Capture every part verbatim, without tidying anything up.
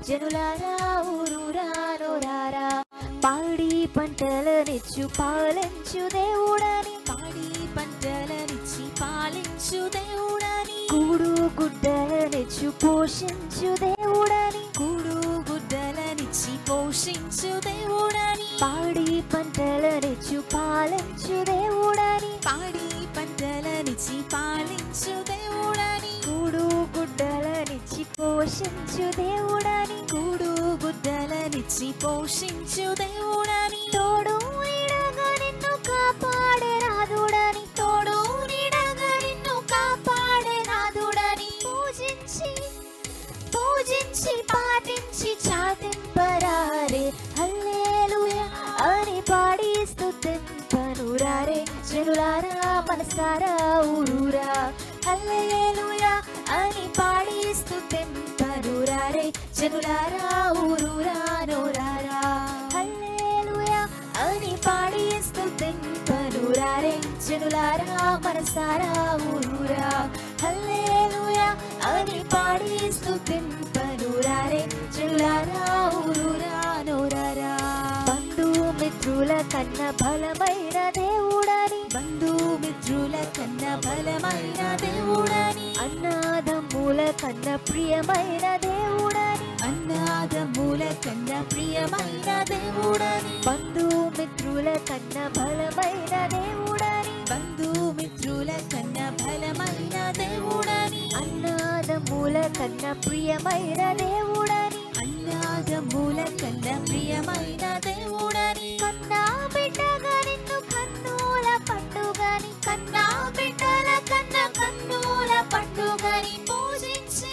జనులారా ఊరూరా నోరారా. పాడి పంటలనిచ్చు పాలించు దేవుడని, పాడి పంటలనిచ్చి పాలించు దేవుడని, కూడు గుడ్డలనిచ్చు పోషించు దేవుడని, కూడు గుడ్డలనిచ్చి పోషించు దేవుడని, పాడి పంటలనిచ్చు పాలించు దేవుడని, పాడి పంటలనిచ్చి పాలించు దేవుడని, కూడు గుడ్డలనిచ్చి పోషించు దేవుడని, కూడు గుడ్డలనిచ్చి పోషించు దేవుడని, తోడు నీడగా నిన్ను కాపాడే నాదుడని, తోడు నీడగా నిన్ను కాపాడే నాదుడని, పూజించి పూజించి పాటించి చాటింపరారే హల్లెలూయా అని పాడి స్తుతింపనురారే. జనులారా మనసారా ఊరూరా హల్లెలూయా అని పాడి స్తుతింపనురారే. జనులారా ఊరూరా నోరారా హల్లెలూయా అని పాడి స్తుతింపనురారే. జనులారా మనసారా ఊరూరా హల్లెలూయా అని పాడి స్తుతింపనురారే. జనులారా ఊరూరా నోరారా. బంధుమిత్రుల కన్న బలమైన దేవుడని, బంధుమిత్రుల కన్న బలమైన దేవుడని, అన్నాదమ్ముల కన్న ప్రియమైన దేవుడని, అన్నాదమ్ముల కన్న ప్రియమైన దేవుడని, బంధుమిత్రుల కన్న బలమైన దేవుడని, బంధుమిత్రుల కన్న బలమైన దేవుడని, అన్నాదమ్ముల కన్న ప్రియమైన దేవుడని, అన్నాదమ్ముల కన్న ప్రియమైన దేవుడని, కన్నా బిడ్డగా నిన్ను కన్నుల పండుగని, కన్నా బిడ్డల కన్న కన్నుల పండుగని, పూజించి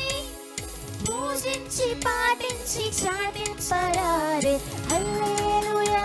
పూజించి పాటించి చాటింపరారే హల్లెలూయా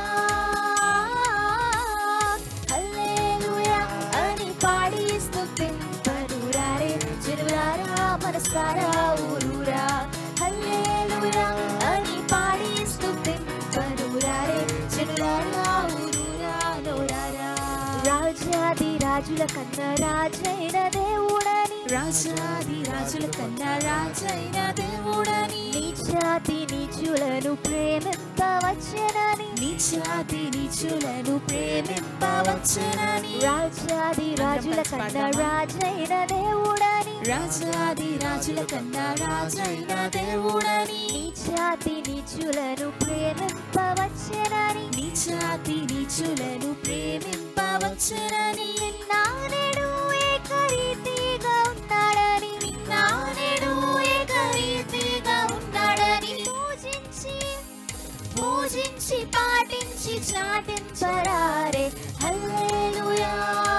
హల్లెలూయా అని పాడి స్తుతింపనురారే. జనులారా మనసారా ఊరూరా హల్లెలూయా అని పాడి స్తుతింపనురారే. జనులారా ఊరూరా నోరారా. రాజాది రాజుల కన్న రాజైన దేవుడని, రాజాది రాజుల కన్న రాజైన దేవుడని, నీచాతి నీచులను ప్రేమింపవచ్చునని, నీచాతి నీచులను ప్రేమింపవచ్చునని, రాజాది రాజుల కన్న రాజైన దేవుడని, రాజాది రాజుల కన్న రాజైన దేవుడని, నీచాతి నీచులను ప్రేమింపవచ్చునని, నీచాతి నీచులను ప్రేమింపవచ్చునని, నానేడు ఏకరీతిగా ఉన్నాడని, నానేడు ఏకరీతిగా ఉన్నాడని, పూజించి పూజించి పాటించి చాటింపరారే హల్లెలూయా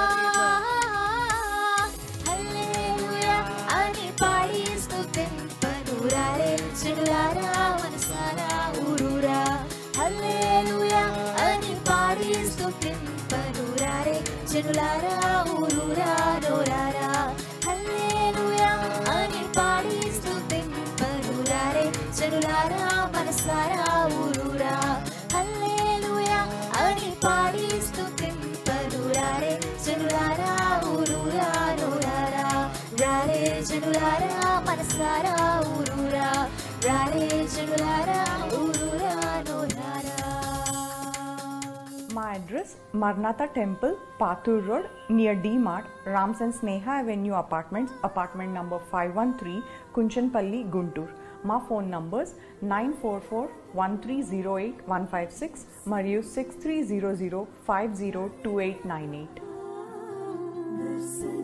హల్లెలూయా అని పాడి స్తుతింపనురారే. జనులారా మనసారా ఊరూరా హల్లెలూయా అని పాడి స్తుతింపనురారే. జనులారా ఊరూరా నోరారా హల్లెలూయా అని పాడి స్తుతింపనురారే. జనులారా మనసారా ఊరూరా హల్లెలూయా అని పాడి స్తుతింపనురారే. జనులారా ఊరూరా నోరారా రారే. జనులారా మనసారా ఊరూరా రారే. జనులారా ఊరూరా నోరారా. My address, Maranatha Temple, Pathur Road, near D-Mart, Rams and Sneha Avenue Apartments, apartment number five one three, Kunchanapalli, Guntur. My phone numbers nine four four, one three zero eight, one five six మరియు six three zero zero, five zero two eight nine eight.